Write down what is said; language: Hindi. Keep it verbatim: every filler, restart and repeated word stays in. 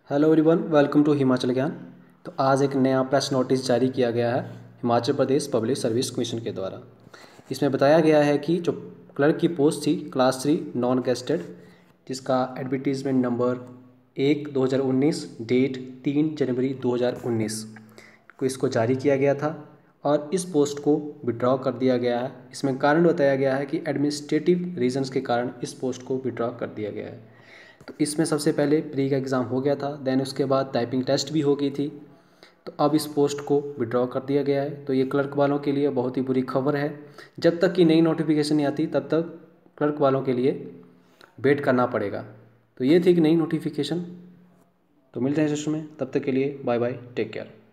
Hello everyone, welcome to Himachal Gyan. तो आज एक नया प्रेस नोटिस जारी किया गया है Himachal Pradesh public service commission के द्वारा। इसमें बताया गया है कि जो क्लर्क की पोस्ट थी क्लास थ्री नॉन गेस्टेड, जिसका एडवर्टीजमेंट नंबर एक दो हज़ार उन्नीस डेट तीन जनवरी दो हज़ार उन्नीस को इसको जारी किया गया था और इस पोस्ट को विड्रॉ कर दिया गया है। इसमें कारण बताया गया है कि एडमिनिस्ट्रेटिव रीजंस के कारण इस पोस्ट को विड्रॉ कर दिया गया है। तो इसमें सबसे पहले प्री का एग्ज़ाम हो गया था, देन उसके बाद टाइपिंग टेस्ट भी हो गई थी। तो अब इस पोस्ट को विड्रॉ कर दिया गया है। तो ये क्लर्क वालों के लिए बहुत ही बुरी खबर है। जब तक कि नई नोटिफिकेशन नहीं आती तब तक क्लर्क वालों के लिए वेट करना पड़ेगा। तो ये थी कि नई नोटिफिकेशन। तो मिलते हैं सेशन में, तब तक के लिए बाय बाय, टेक केयर।